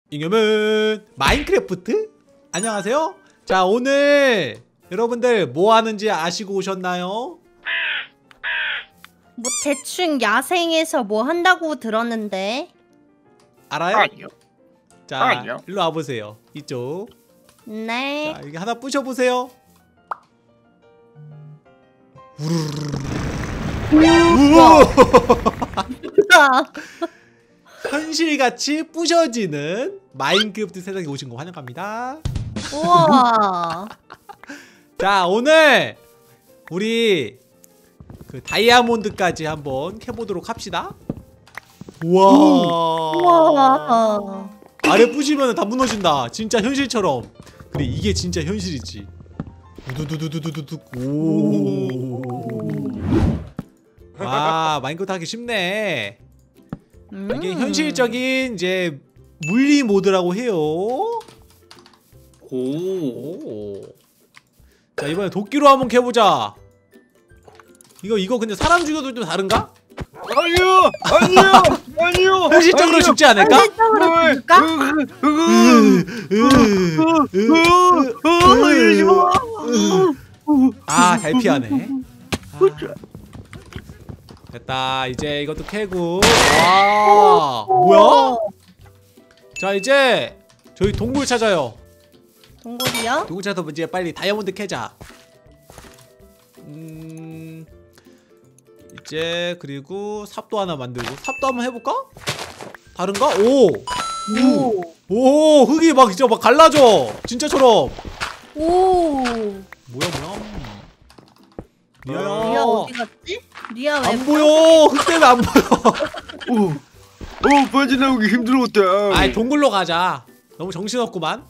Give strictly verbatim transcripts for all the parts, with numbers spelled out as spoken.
잉여맨 마인크래프트? 안녕하세요. 자, 오늘 여러분들 뭐 하는지 아시고 오셨나요? 뭐 대충 야생에서 뭐 한다고 들었는데. 알아요? 아니요. 자, 아니요. 일로 와보세요. 이쪽. 네. 자, 여기 하나 부셔보세요. 우와! 현실같이 부셔지는 마인크래프트 세상에 오신 거 환영합니다. 우와. 자, 오늘 우리 그 다이아몬드까지 한번 캐보도록 합시다. 우와. 우와. 아래 부시면 다 무너진다. 진짜 현실처럼. 그래, 이게 진짜 현실이지. 두두두두두두두. 오. 와, 마인크래프트 하기 쉽네. 음. 이게 현실적인 이제 물리 모드라고 해요. 오. 오. 자, 이번에 도끼로 한번 캐보자. 이거 이거 근데 사람 죽여도 좀 다른가? 아니요. 아니요. 아니요. 현실적으로 아니요. 죽지 않을까? 현실적으로 죽을까? 이러지 마. 아, 잘 피하네. 아. 됐다. 이제 이것도 캐고. 와, 뭐야? 자, 이제 저희 동굴 찾아요. 동굴이요? 동굴 찾아서 이제 빨리 다이아몬드 캐자. 음, 이제 그리고 삽도 하나 만들고. 삽도 한번 해볼까? 다른가? 오, 오. 오, 흙이 막 진짜 막 갈라져. 진짜처럼. 오. 뭐야, 뭐야? 리아야. 리아 어디 갔지? 리아 왜? 안 보여. 흙 때문에 안 보여. 오. 오, 빠져나오기 힘들었다. 아이, 동굴로 가자. 너무 정신없구만.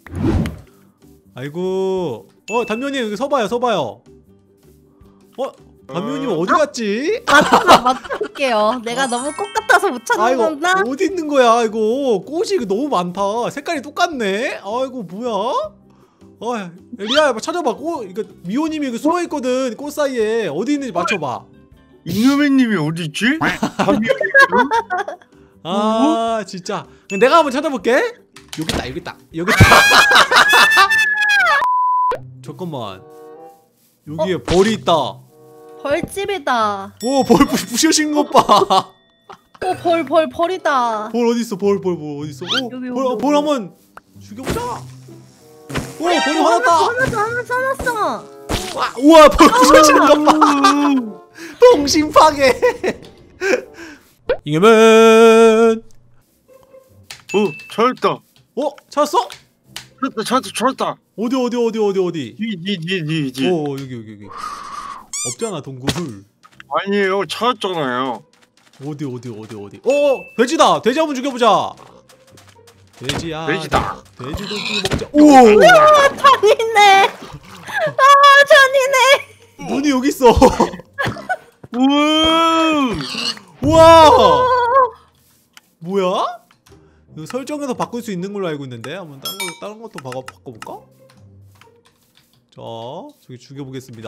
아이고. 어, 담요님 여기 서봐요, 서봐요. 어? 담요님 어? 어디 갔지? 맞춰 맞춰볼게요. 내가 너무 꽃 같아서 못 아, 이거 찾는구나. 어디 있는 거야, 이거. 꽃이 이거 너무 많다. 색깔이 똑같네. 아이고, 뭐야? 어, 리아야, 찾아봐. 꽃, 이거 미호님이 여기 숨어 있거든. 꽃 사이에. 어디 있는지 맞춰봐. 잉여맨님이 어디 있지? 아, 진짜. 내가 한번 찾아볼게. 여기 있다, 여기 있다, 여기 있다. 잠깐만. 여기에 어? 벌이 있다. 벌집이다. 오, 벌 부, 부셔진 것 봐. 오, 벌, 벌, 벌이다. 벌 어디 있어? 벌, 벌, 벌 어디 있어? 오, 여기, 벌, 여기, 벌 여기. 한번 죽여보자. 오, 벌이 화났다. 화났어, 화났어, 화났어. 와, 우와, 벌 부셔지는 것 봐. 동심 파괴. 잉여맨. 어, 찾았다. 어, 찾았어? 찾았다, 찾았다, 찾았다. 어디, 어디, 어디, 어디, 어디? 뒤, 뒤, 뒤, 뒤, 뒤. 오, 여기, 여기, 여기. 없잖아, 동굴. 아니에요, 찾았잖아요. 어디, 어디, 어디, 어디? 어, 돼지다. 돼지 한번 죽여보자. 돼지야. 돼지다. 돼지 고기 먹자. 오, 아, 잔이네. 아, 잔이네. 눈이 여기 있어. 우와. 우와. 뭐야? 이거 설정에서 바꿀 수 있는 걸로 알고 있는데 한번 다른 거 다른 것도 바꿔 바꿔볼까? 자, 저기 죽여보겠습니다.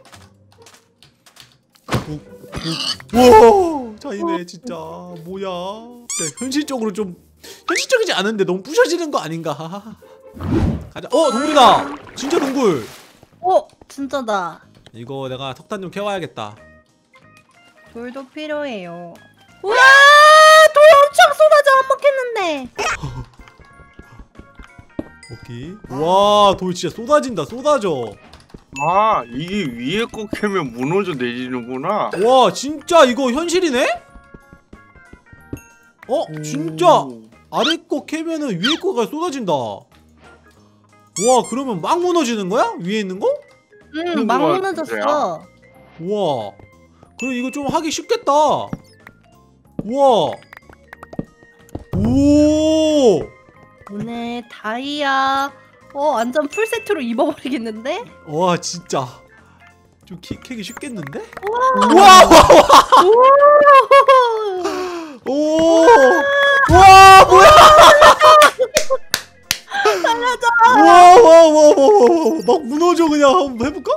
우와, 잔이네 진짜. 뭐야? 진짜 현실적으로 좀 현실적이지 않은데 너무 부셔지는 거 아닌가? 가자. 어, 동굴이다. 진짜 동굴. 어, 진짜다. 이거 내가 석탄 좀 캐와야겠다. 돌도 필요해요. 우와, 돌 엄청 쏟아져. 한몫했는데. 오케이. 와, 돌 진짜 쏟아진다. 쏟아져. 아, 이게 위에 거 캐면 무너져 내리는구나. 와, 진짜 이거 현실이네? 어? 진짜 아래 거 캐면은 위에 거가 쏟아진다. 와, 그러면 막 무너지는 거야? 위에 있는 거? 응, 막 무너졌어. 우와. 그럼 이거 좀 하기 쉽겠다. 우와. 오. 오늘 다이아 어 완전 풀 세트로 입어버리겠는데? 와, 진짜 좀 키, 캐기 쉽겠는데? 우와. 우와. 오. 오. 와, 뭐야? 살려줘. 와, 와, 와, 와, 와, 막 무너져. 그냥 한번 해볼까?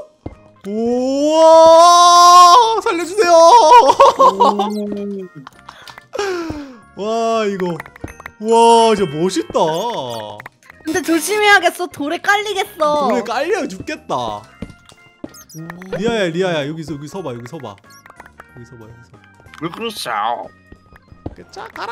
우와, 살려주세요. 와, 이거 와 진짜 멋있다. 근데 조심해야겠어. 돌에 깔리겠어. 돌에 깔려 죽겠다. 리아야 리아야 여기서 여기 서봐 여기 서봐 여기 서봐 여기 서봐. 왜 그러세요? 자 가라.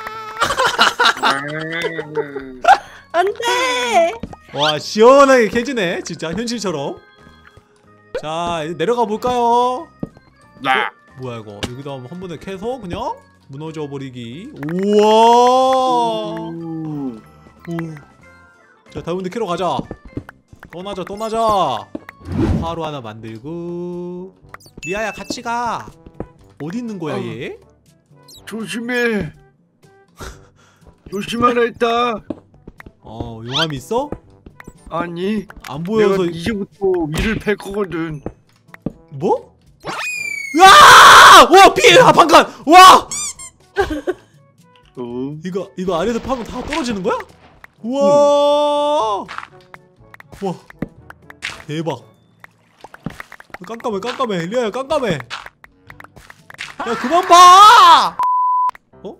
안돼. 와 시원하게 캐지네 진짜 현실처럼. 자 이제 내려가 볼까요? 네. 어? 뭐야 이거 여기다 한 번에 캐서 그냥 무너져 버리기. 우와. 오. 오. 자 다이아몬드 캐러 가자. 떠나자 떠나자. 화로 하나 만들고. 리아야 같이 가. 어디 있는 거야 어. 얘? 조심해. 조심하라 했다. 어 용암이 있어? 아니, 안 보여서. 내가 이제부터 위를 팰 거거든. 뭐? 으아! 와 피해! 아 방간! 와! 어? 이거 이거 아래에서 파면 다 떨어지는 거야? 우와! 와 대박! 깜깜해 깜깜해 리아야 깜깜해. 야 그만 봐! 어?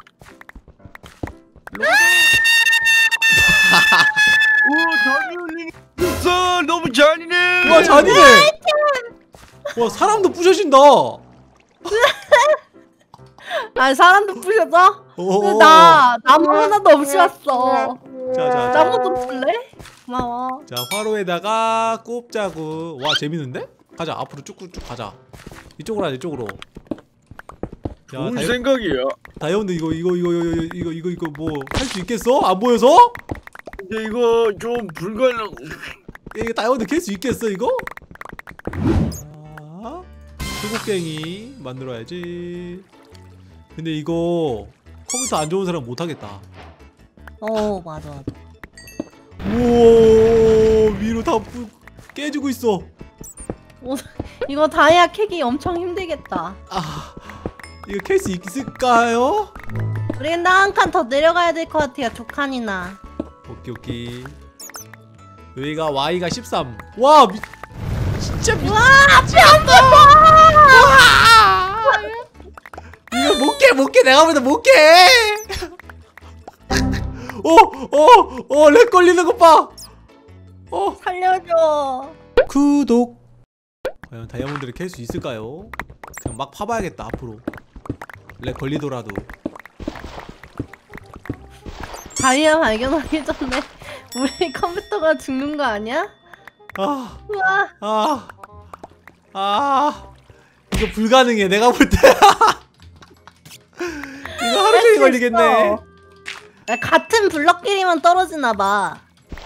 오, 잔인해. 됐어, 너무 잔인해. 와 잔인해! 와 사람도 부셔진다! 아 사람도 부셔져? 어어어. 나 나무 하나도 없이 왔어. 자자 자. 나무 좀 줄래? 고마워. 자 화로에다가 꼽자구. 와 재밌는데? 가자 앞으로 쭉쭉쭉 가자. 이쪽으로 하자 이쪽으로. 야 좋은 다이, 생각이야. 다이아몬드 이거 이거 이거 이거 이거 이거 이거 뭐 할 수 있겠어? 안 보여서? 근데 이거 좀 불가능. 이거 다이아몬드 캘 수 있겠어 이거? 자 수국갱이 만들어야지. 근데 이거 컴퓨터 안 좋은 사람 못 하겠다. 어 맞아 맞아. 우와 위로 다 부, 깨지고 있어. 오, 이거 다이아 캐기 엄청 힘들겠다. 아 이거 캘 수 있을까요? 우리 근데 한 칸 더 내려가야 될 것 같아요. 두 칸이나. 오케이 오케이. 여기가 Y가 십삼. 와 미, 진짜 미. 와 뼈 이거 못 깨, 못 깨. 내가 보다 못 깨. 어, 어, 어, 렉 걸리는 것 봐. 어, 살려줘. 구독. 과연 다이아몬드를 캘 수 있을까요? 그냥 막 파봐야겠다 앞으로. 렉 걸리더라도. 다이아 발견하기 전에 우리 컴퓨터가 죽는 거 아니야? 아, 우와. 아, 아, 이거 불가능해. 내가 볼 때. 이거 하루 종일 걸리겠네. 야, 같은 블럭끼리만 떨어지나 봐.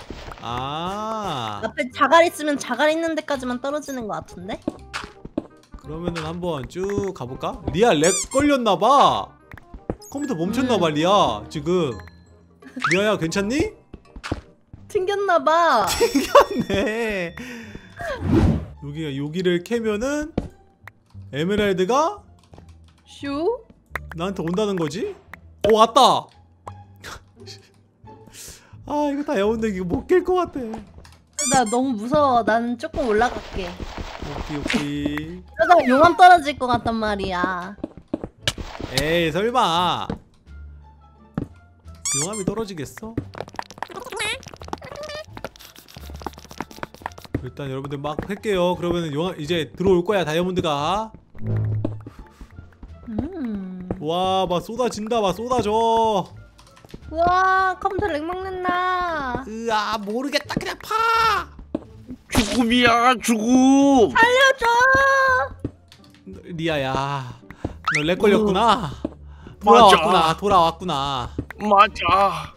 아, 앞에 자갈 있으면 자갈 있는 데까지만 떨어지는 것 같은데? 그러면은 한번 쭉 가볼까? 리아 렉 걸렸나봐. 컴퓨터 멈췄나봐 음. 리아 지금. 리아야 괜찮니? 튕겼나 봐. 네. 여기가 여기를 캐면은 에메랄드가 슈? 나한테 온다는 거지? 오 왔다. 아 이거 다이아몬드 이거 못 깰 것 같아. 나 너무 무서워. 나는 조금 올라갈게. 오케이 오케이. 그러다가 용암 떨어질 것 같단 말이야. 에이 설마 용암이 떨어지겠어? 일단 여러분들 막 할게요. 그러면은 용암 이제 들어올 거야 다이아몬드가. 음. 와 막 쏟아진다 막 쏟아져. 우와 컴퓨터 렉 먹는다. 으아 모르겠다 그냥 파. 죽음이야, 죽음. 살려줘. 리아야 너 렉 걸렸구나. 맞아. 돌아왔구나 돌아왔구나. 맞아.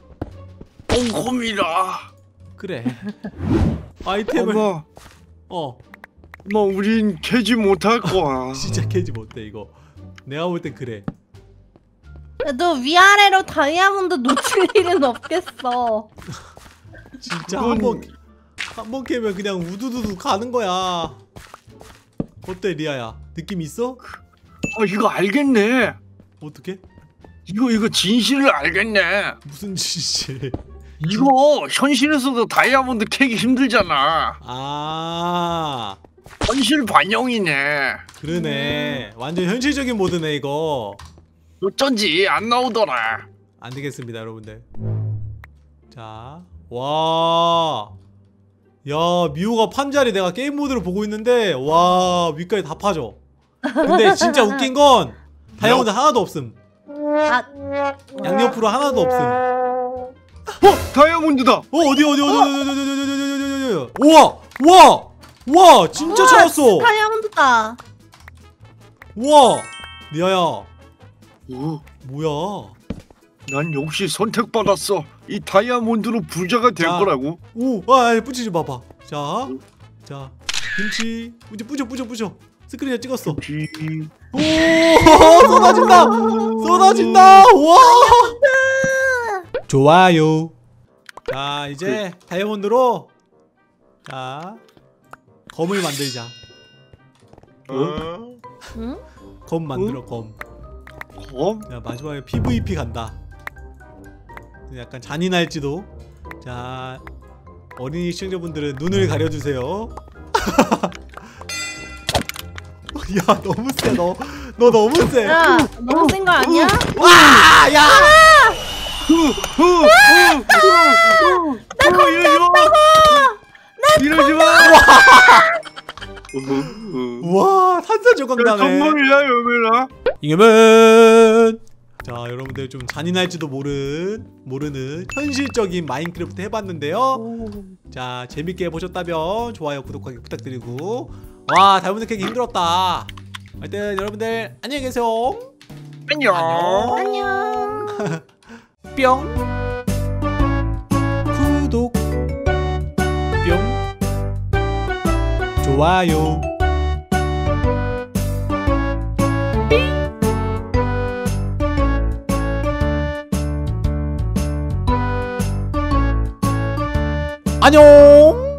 똥곰이라. 그래 아이템을 엄마, 어 엄마, 우린 캐지 못할 거야. 진짜 캐지 못해 이거. 내가 볼 땐 그래. 야, 너 위아래로 다이아몬드 놓칠 일은 없겠어. 진짜 그건- 한번 한 번 캐면 그냥 우두두두 가는 거야. 어때 리아야 느낌 있어? 어, 이거 알겠네. 어떻게? 이거 이거 진실을 알겠네. 무슨 짓이? 이거 현실에서도 다이아몬드 캐기 힘들잖아. 아 현실 반영이네. 그러네. 완전 현실적인 모드네 이거. 어쩐지 안 나오더라. 안 되겠습니다, 여러분들. 자, 와, 야, 미호가 판 자리 내가 게임 모드로 보고 있는데 와 위까지 다 파져. 근데 진짜 웃긴 건 다이아몬드 하나도 없음. 아, 양옆으로 하나도 없음. 어 다이아몬드다. 어 어디 어디 어디 어디 어디 어디 어디 어디 어디 어디. 우와 우와 우와 진짜 찾았어. 다이아몬드다. 우와 리아야 오, 뭐야? 난 역시 선택받았어. 이 다이아몬드로 부자가 될 자. 거라고. 오, 아, 뿌리지 봐봐. 자, 자, 김치, 이제 뿌려, 뿌려, 뿌려. 스크린에 찍었어. 지. 오, 쏟아진다, 쏟아진다. 와, 좋아요. 자, 이제 다이아몬드로 자 검을 만들자. 어? 응? 검 만들어, 검. 검? 자, 마지막에 피브이피 간다. 약간 잔인할지도. 자, 어린이 시청자분들은 눈을 가려주세요. 야, 너무 세, 너. 너 너무 세. 야, 너무 센 거 아니야? 와, 야! 나 겁났다고! 이러지 마! 와, 탄산 조각나네. 선물이야, 여민아. 이겨면. 자, 여러분들 좀 잔인할지도 모른 모르는 현실적인 마인크래프트 해봤는데요. 자, 재밌게 보셨다면 좋아요, 구독하기 부탁드리고. 와, 다이아몬드 캐기 힘들었다. 하여튼 여러분들 안녕히 계세요. 안녕. 안녕. 뿅. 구독. 뿅. 좋아요. 안녕.